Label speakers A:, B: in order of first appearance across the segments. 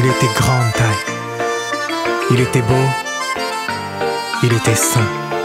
A: Il était grande taille, il était beau, il était sain,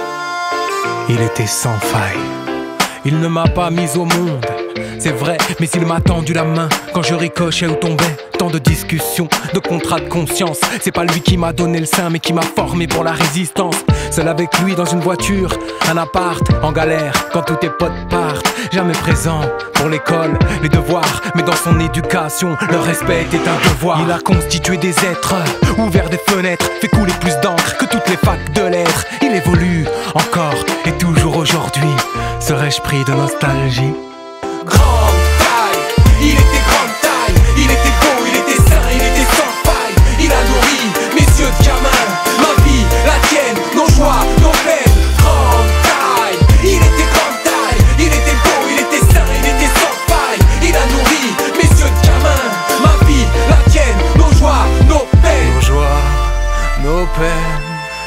A: il était sans faille. Il ne m'a pas mis au monde, c'est vrai, mais il m'a tendu la main quand je ricochais ou tombais. Tant de discussions, de contrats de conscience. C'est pas lui qui m'a donné le sein, mais qui m'a formé pour la résistance. Seul avec lui dans une voiture, un appart, en galère, quand tous tes potes partent. Jamais présent pour l'école, les devoirs, mais dans son éducation, le respect était un devoir. Il a constitué des êtres, ouvert des fenêtres, fait couler plus d'encre que toutes les facs de lettres. Il évolue encore et toujours aujourd'hui. Serais-je pris de nostalgie?
B: Grande taille, il était grande taille, il était beau, il était sain, il était sans faille. Il a nourri mes yeux de gamin, ma vie, la tienne, nos joies, nos peines. Grande taille, il était grande taille, il était beau, il était sain, il était sans faille. Il a nourri mes yeux de gamin, ma vie, la tienne, nos joies, nos peines.
A: Nos joies, nos peines,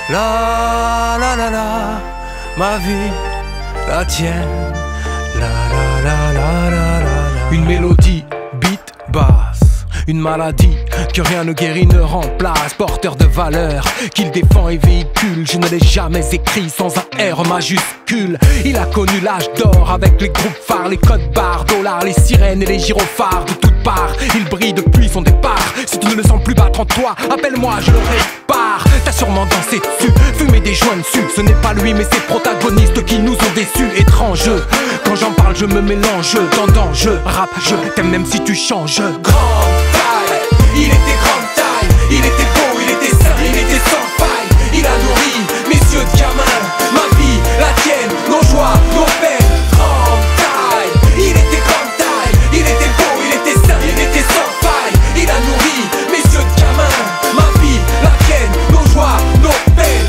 A: la la la la, ma vie, la tienne, la la la la la la. Une mélodie, beat, basse, une maladie que rien ne guérit, ne remplace. Porteur de valeurs qu'il défend et véhicule. Je ne l'ai jamais écrit sans un R majuscule. Il a connu l'âge d'or avec les groupes phares, les codes barres, dollars, les sirènes et les gyrophares. De toutes parts, il brille depuis son départ. Si tu ne le sens plus battre en toi, appelle-moi, je le répare. T'as sûrement dansé dessus, fumé des joints dessus. Ce n'est pas lui mais ses protagonistes qui nous ont déçus. Étrange, quand j'en parle je me mélange. Tendance, je rappe, je t'aime même si tu changes.
B: Grande taille, il était grande taille, il était beau, il était sain, il était sans faille. Il a nourri mes yeux de gamin, ma vie, la tienne, nos joies, nos peines. Grande taille, il était grande taille, il était beau, il était sain, il était sans faille. Il a nourri mes yeux de gamin, ma vie, la tienne, nos joies, nos peines.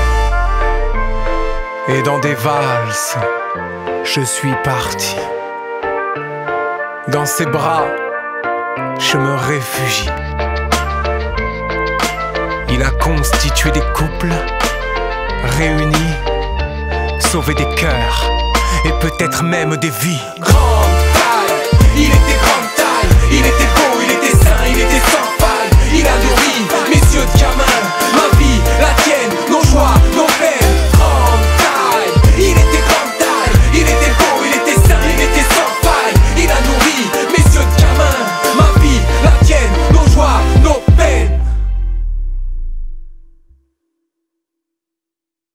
A: Et dans des valses, je suis parti. Dans ses bras, je me réfugie. Il a constitué des couples, réunis, sauvé des cœurs et peut-être même des vies.
B: Grande taille, il était grande taille, il était beau, il était sain, il était sans faille. Il a nourri